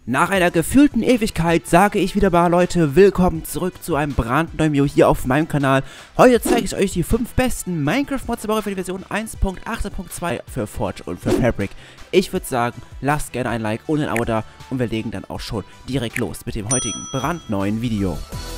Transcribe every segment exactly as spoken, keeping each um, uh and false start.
Nach einer gefühlten Ewigkeit sage ich wieder mal, Leute, willkommen zurück zu einem brandneuen Video hier auf meinem Kanal. Heute zeige ich euch die fünf besten Minecraft-Mods der Woche für die Version eins Punkt achtzehn Punkt zwei für Forge und für Fabric. Ich würde sagen, lasst gerne ein Like und ein Abo da und wir legen dann auch schon direkt los mit dem heutigen brandneuen Video.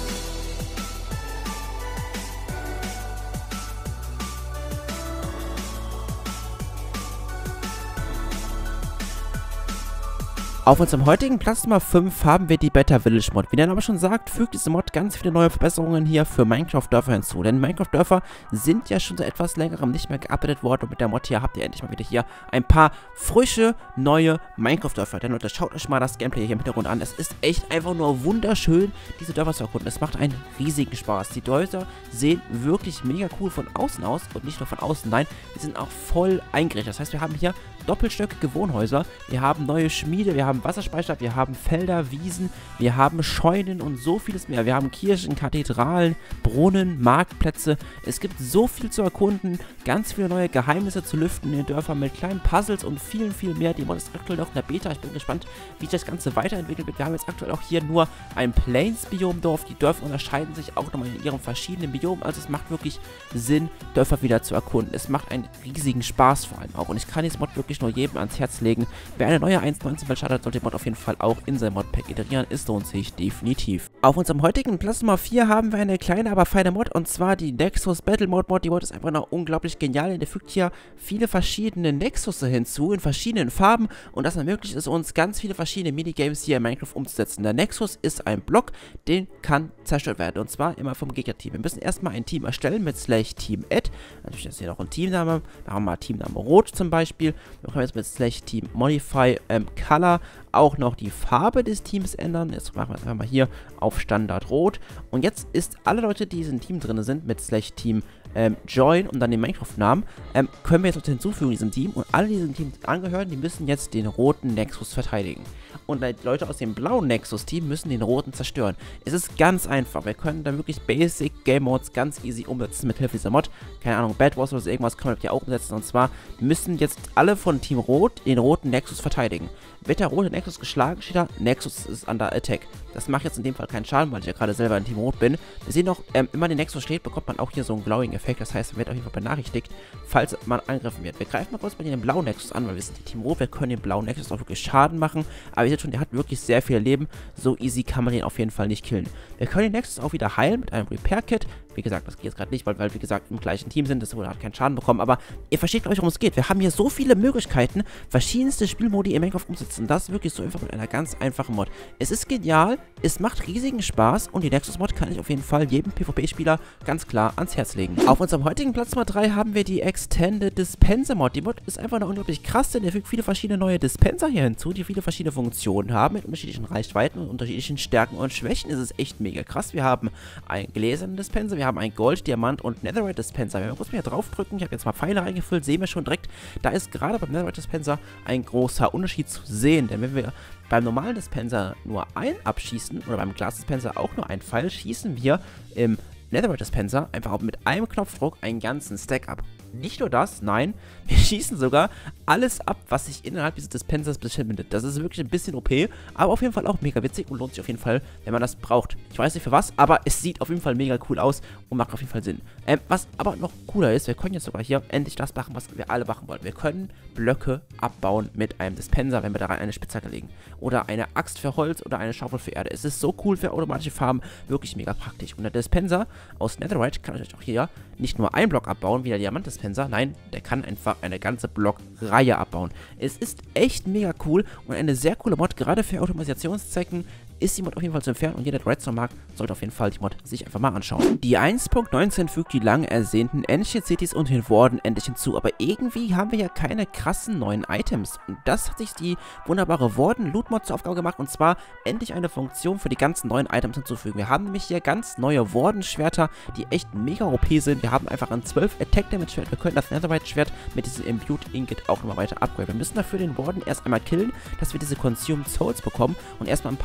Auf unserem heutigen Platz Nummer fünf haben wir die Better Village Mod. Wie der Name schon sagt, fügt diese Mod ganz viele neue Verbesserungen hier für Minecraft-Dörfer hinzu. Denn Minecraft-Dörfer sind ja schon seit etwas längerem nicht mehr geupdatet worden. Und mit der Mod hier habt ihr endlich mal wieder hier ein paar frische, neue Minecraft-Dörfer. Denn Leute, schaut euch mal das Gameplay hier im Hintergrund an. Es ist echt einfach nur wunderschön, diese Dörfer zu erkunden. Es macht einen riesigen Spaß. Die Dörfer sehen wirklich mega cool von außen aus. Und nicht nur von außen, nein, die sind auch voll eingerichtet. Das heißt, wir haben hier doppelstöckige Wohnhäuser, wir haben neue Schmiede, wir haben Wasserspeicher, wir haben Felder, Wiesen, wir haben Scheunen und so vieles mehr. Wir haben Kirchen, Kathedralen, Brunnen, Marktplätze. Es gibt so viel zu erkunden, ganz viele neue Geheimnisse zu lüften in den Dörfern mit kleinen Puzzles und vielen, viel mehr. Die Mod ist aktuell noch in der Beta. Ich bin gespannt, wie sich das Ganze weiterentwickelt wird. Wir haben jetzt aktuell auch hier nur ein Plains-Biom-Dorf. Die Dörfer unterscheiden sich auch nochmal in ihren verschiedenen Biomen. Also es macht wirklich Sinn, Dörfer wieder zu erkunden. Es macht einen riesigen Spaß vor allem auch. Und ich kann diese Mod wirklich nur jedem ans Herz legen. Wer eine neue eins Punkt neunzehn Welt startet, sollte die Mod auf jeden Fall auch in sein Modpack integrieren. Es lohnt sich definitiv. Auf unserem heutigen Platz Nummer vier haben wir eine kleine, aber feine Mod, und zwar die Nexus Battle Mode Mod. Die Mod ist einfach noch unglaublich genial, denn der fügt hier viele verschiedene Nexusse hinzu, in verschiedenen Farben, und das ermöglicht es uns, ganz viele verschiedene Minigames hier in Minecraft umzusetzen. Der Nexus ist ein Block, den kann zerstört werden, und zwar immer vom Gegnerteam. Wir müssen erstmal ein Team erstellen mit slash Team Add. Natürlich ist hier noch ein Teamname. Da haben wir mal Teamname Rot zum Beispiel. Wir können jetzt mit slash Team Modify ähm, Color auch noch die Farbe des Teams ändern. Jetzt machen wir es einfach mal hier auf Standard Rot. Und jetzt ist alle Leute, die in diesem Team drin sind, mit slash Team ähm, Join und dann den Minecraft-Namen, ähm, können wir jetzt noch hinzufügen in diesem Team. Und alle, die diesem Team angehören, die müssen jetzt den roten Nexus verteidigen. Und die Leute aus dem blauen Nexus-Team müssen den roten zerstören. Es ist ganz einfach. Wir können dann wirklich Basic Game Modes ganz easy umsetzen mit Hilfe dieser Mod. Keine Ahnung, Bad Wars oder so irgendwas können wir hier auch umsetzen. Und zwar müssen jetzt alle von Team Rot den roten Nexus verteidigen. Wird der rote Nexus geschlagen, steht da, Nexus ist under attack. Das macht jetzt in dem Fall keinen Schaden, weil ich ja gerade selber in Team Rot bin. Wir sehen noch, ähm, immer den Nexus steht, bekommt man auch hier so einen Glowing-Effekt. Das heißt, man wird auf jeden Fall benachrichtigt, falls man angegriffen wird. Wir greifen mal kurz bei den blauen Nexus an, weil wir sind Team Rot. Wir können den blauen Nexus auch wirklich Schaden machen. Aber ihr seht schon, der hat wirklich sehr viel Leben. So easy kann man den auf jeden Fall nicht killen. Wir können den Nexus auch wieder heilen mit einem Repair-Kit. Wie gesagt, das geht jetzt gerade nicht, weil wir, wie gesagt, im gleichen Team sind. Das hat keinen Schaden bekommen. Aber ihr versteht, glaube ich, worum es geht. Wir haben hier so viele Möglichkeiten, verschiedenste Spielmodi in Minecraft umzusetzen. Das ist wirklich so einfach mit einer ganz einfachen Mod. Es ist genial, es macht riesigen Spaß und die Nexus-Mod kann ich auf jeden Fall jedem PvP-Spieler ganz klar ans Herz legen. Auf unserem heutigen Platz Nummer drei haben wir die Extended Dispenser Mod. Die Mod ist einfach noch unglaublich krass, denn der fügt viele verschiedene neue Dispenser hier hinzu, die viele verschiedene Funktionen haben, mit unterschiedlichen Reichweiten und unterschiedlichen Stärken und Schwächen. Es ist echt mega krass. Wir haben einen gläsernen Dispenser, wir haben einen Gold, Diamant und Netherite Dispenser. Wenn wir kurz mal hier draufdrücken, ich habe jetzt mal Pfeile reingefüllt, sehen wir schon direkt, da ist gerade beim Netherite Dispenser ein großer Unterschied zu sehen, denn wenn wir beim normalen Dispenser nur einen abschießen oder beim Glas Dispenser auch nur einen Pfeil, schießen wir im Netherite Dispenser einfach auch mit einem Knopfdruck einen ganzen Stack ab. Nicht nur das, nein, wir schießen sogar alles ab, was sich innerhalb dieses Dispensers befindet. Das ist wirklich ein bisschen O P, aber auf jeden Fall auch mega witzig und lohnt sich auf jeden Fall, wenn man das braucht. Ich weiß nicht für was, aber es sieht auf jeden Fall mega cool aus und macht auf jeden Fall Sinn. Ähm, was aber noch cooler ist, wir können jetzt sogar hier endlich das machen, was wir alle machen wollen. Wir können Blöcke abbauen mit einem Dispenser, wenn wir daran eine Spitzhacke legen. Oder eine Axt für Holz oder eine Schaufel für Erde. Es ist so cool für automatische Farben, wirklich mega praktisch. Und der Dispenser aus Netherite kann euch auch hier nicht nur einen Block abbauen, wie der Diamant-Dispenser, nein, der kann einfach eine ganze Blockreihe abbauen. Es ist echt mega cool und eine sehr coole Mod, gerade für Automatisierungszwecken ist die Mod auf jeden Fall zu empfehlen, und jeder, der Redstone mag, sollte auf jeden Fall die Mod sich einfach mal anschauen. Die eins Punkt neunzehn fügt die lang ersehnten Ancient Cities und den Warden endlich hinzu, aber irgendwie haben wir ja keine krassen neuen Items, und das hat sich die wunderbare Warden Loot Mod zur Aufgabe gemacht, und zwar endlich eine Funktion für die ganzen neuen Items hinzufügen. Wir haben nämlich hier ganz neue Warden Schwerter, die echt mega O P sind. Wir haben einfach ein zwölf Attack Damage Schwert. Wir können das Netherite Schwert mit diesem Imbued Ingot auch nochmal weiter upgraden. Wir müssen dafür den Warden erst einmal killen, dass wir diese Consumed Souls bekommen und erstmal ein paar weitere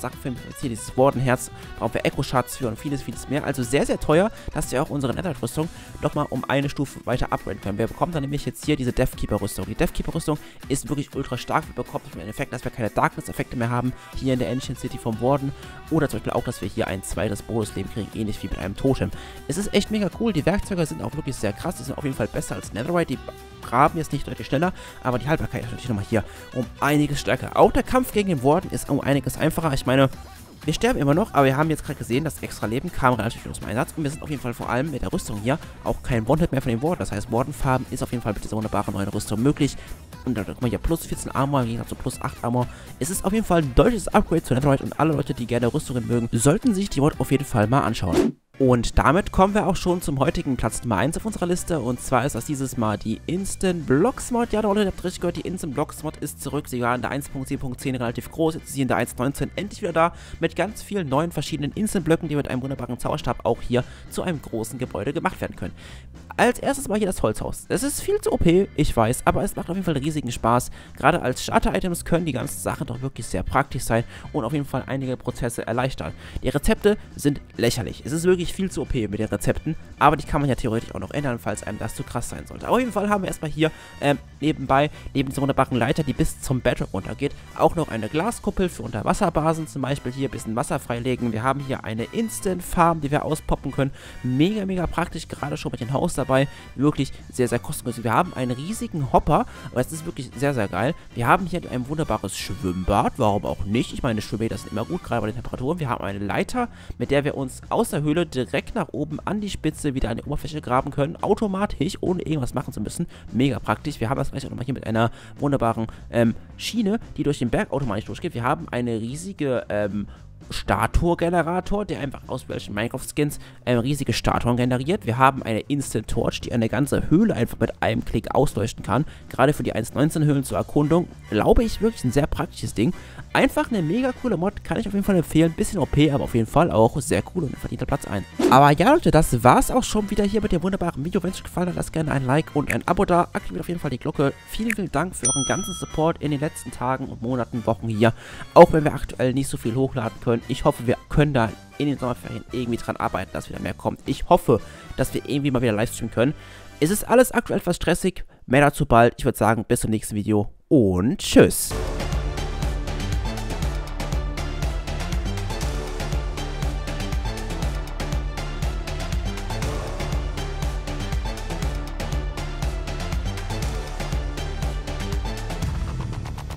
Sachen für hier dieses Wardenherz, brauchen wir Echo-Schatz für und vieles, vieles mehr. Also sehr, sehr teuer, dass wir auch unsere Netherite-Rüstung nochmal um eine Stufe weiter upgraden können. Wir bekommen dann nämlich jetzt hier diese Deathkeeper-Rüstung. Die Deathkeeper-Rüstung ist wirklich ultra stark. Wir bekommen den Effekt, dass wir keine Darkness-Effekte mehr haben, hier in der Ancient City vom Warden. Oder zum Beispiel auch, dass wir hier ein zweites Bonusleben kriegen, ähnlich wie mit einem Totem. Es ist echt mega cool. Die Werkzeuge sind auch wirklich sehr krass. Die sind auf jeden Fall besser als Netherite. Die graben jetzt nicht deutlich schneller, aber die Haltbarkeit ist natürlich nochmal hier um einiges stärker. Auch der Kampf gegen den Warden ist um einiges einfacher. Ich meine, wir sterben immer noch, aber wir haben jetzt gerade gesehen, das extra Leben kam relativ schnell zum Einsatz. Und wir sind auf jeden Fall vor allem mit der Rüstung hier auch kein One-Hit mehr von den Warden. Das heißt, Wardenfarben ist auf jeden Fall mit dieser wunderbaren neuen Rüstung möglich. Und dann guck mal hier, plus vierzehn Armor, im Gegensatz zu plus acht Armor. Es ist auf jeden Fall ein deutliches Upgrade zu Netherite und alle Leute, die gerne Rüstungen mögen, sollten sich die Mod auf jeden Fall mal anschauen. Und damit kommen wir auch schon zum heutigen Platz Nummer eins auf unserer Liste. Und zwar ist das dieses Mal die Instant Blocks Mod. Ja, Leute, ihr habt richtig gehört, die Instant Blocks Mod ist zurück. Sie war in der eins Punkt sieben Punkt zehn relativ groß. Jetzt ist sie in der eins Punkt neunzehn endlich wieder da. Mit ganz vielen neuen verschiedenen Instant Blöcken, die mit einem wunderbaren Zauberstab auch hier zu einem großen Gebäude gemacht werden können. Als erstes mal hier das Holzhaus. Es ist viel zu O P, ich weiß, aber es macht auf jeden Fall riesigen Spaß. Gerade als Starter-Items können die ganzen Sachen doch wirklich sehr praktisch sein und auf jeden Fall einige Prozesse erleichtern. Die Rezepte sind lächerlich. Es ist wirklich viel zu O P mit den Rezepten, aber die kann man ja theoretisch auch noch ändern, falls einem das zu krass sein sollte. Auf jeden Fall haben wir erstmal hier ähm, nebenbei, neben dieser wunderbaren Leiter, die bis zum Bedrock runtergeht, auch noch eine Glaskuppel für Unterwasserbasen, zum Beispiel hier ein bisschen Wasser freilegen. Wir haben hier eine Instant Farm, die wir auspoppen können. Mega, mega praktisch, gerade schon mit dem Haus dabei. Wirklich sehr, sehr kostengünstig. Wir haben einen riesigen Hopper, aber es ist wirklich sehr, sehr geil. Wir haben hier ein wunderbares Schwimmbad, warum auch nicht? Ich meine, Schwimmbäder sind immer gut, gerade bei den Temperaturen. Wir haben eine Leiter, mit der wir uns aus der Höhle direkt nach oben an die Spitze wieder an die Oberfläche graben können, automatisch, ohne irgendwas machen zu müssen. Mega praktisch. Wir haben das gleich auch nochmal hier mit einer wunderbaren ähm, Schiene, die durch den Berg automatisch durchgeht. Wir haben eine riesige ähm, Statue-Generator, der einfach aus welchen Minecraft-Skins ähm, riesige Statuen generiert. Wir haben eine Instant Torch, die eine ganze Höhle einfach mit einem Klick ausleuchten kann. Gerade für die eins Punkt neunzehn Höhlen zur Erkundung, glaube ich, wirklich ein sehr praktisches Ding. Einfach eine mega coole Mod, kann ich auf jeden Fall empfehlen. Bisschen O P, aber auf jeden Fall auch sehr cool und verdient Platz ein. Aber ja, Leute, das war's auch schon wieder hier mit dem wunderbaren Video. Wenn es euch gefallen hat, lasst gerne ein Like und ein Abo da. Aktiviert auf jeden Fall die Glocke. Vielen, vielen Dank für euren ganzen Support in den letzten Tagen und Monaten, Wochen hier. Auch wenn wir aktuell nicht so viel hochladen können. Ich hoffe, wir können da in den Sommerferien irgendwie dran arbeiten, dass wieder mehr kommt. Ich hoffe, dass wir irgendwie mal wieder livestreamen können. Es ist alles aktuell etwas stressig. Mehr dazu bald. Ich würde sagen, bis zum nächsten Video und tschüss.